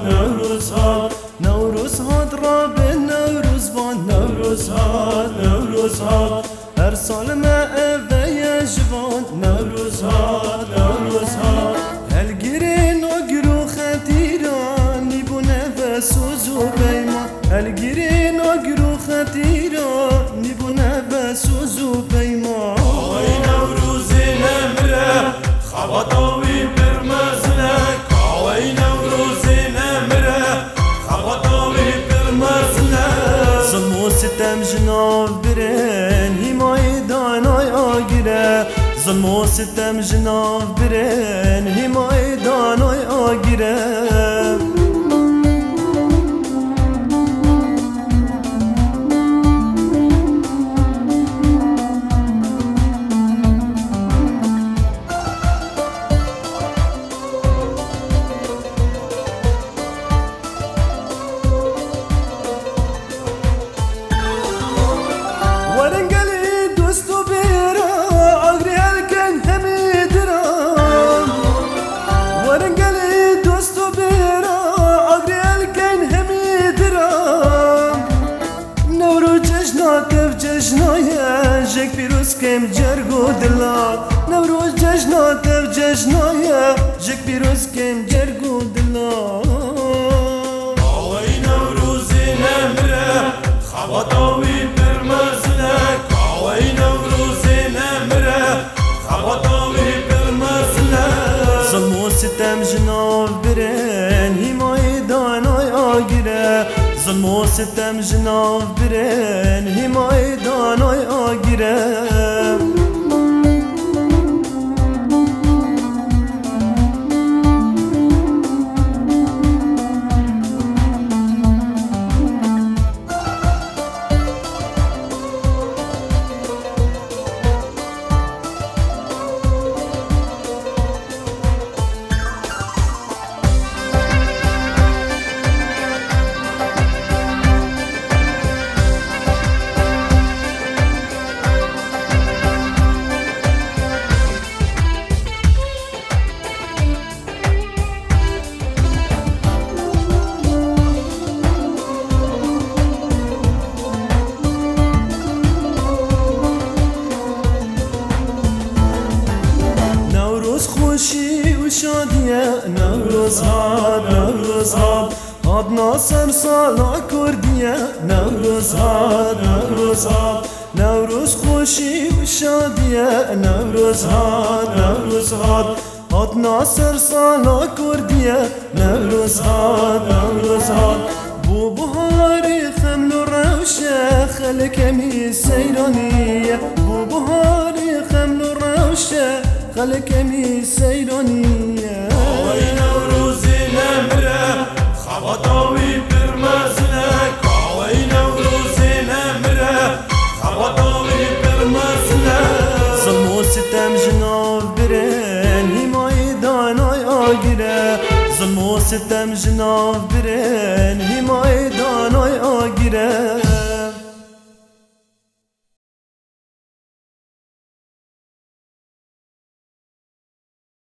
نوروز هات نوروز هات را به نوروز وان نوروز هات نوروز هات هر سال ما اوه جوان نوروز هات نوروز هات هلگیرین و گرو خطیران نیبونه و سوز و پیمان هلگیرین و گرو خطیران نیبونه و سوز و پیمان آوی نوروزی نمره خبطاوی برمزنک آوی نوروزی نمره خبطاوی برمزنک ظلم و ستم جناف برن همای دانای آگیره ظلم و ستم جناف برن همای دانای آگیره جشنایه جک پیروز کم جرگو دلات نوروز جشنات و جشنایه جک پیروز کم جرگو دلات آوی نوروزی نمره خبطاوی برمزنک آوی نوروزی نمره خبطاوی برمزنک ظلم و ستم جناف برن همای دانای آگیره ظلم و ستم جناف برن همای دانای آگیره خوشی و شادیه نوروز هات نوروز هات هات ناصر سالا کردیه نوروز هات نوروز هات نوروز خوشی و شادیه نوروز هات نوروز هات هات ناصر سالا کردیه نوروز هات نوروز هات بو بهاری خمل و روشه خلکمی سیرانیه بو بهاری خمل و روشه خلکمی سیرانیه آوی نوروزی نمره خبطاوی برمزنک آوی نوروزی نمره خبطاوی برمزنک ظلم و ستم جناف برن همای دانای آگیره ظلم و ستم جناف برن همای دانای آگیره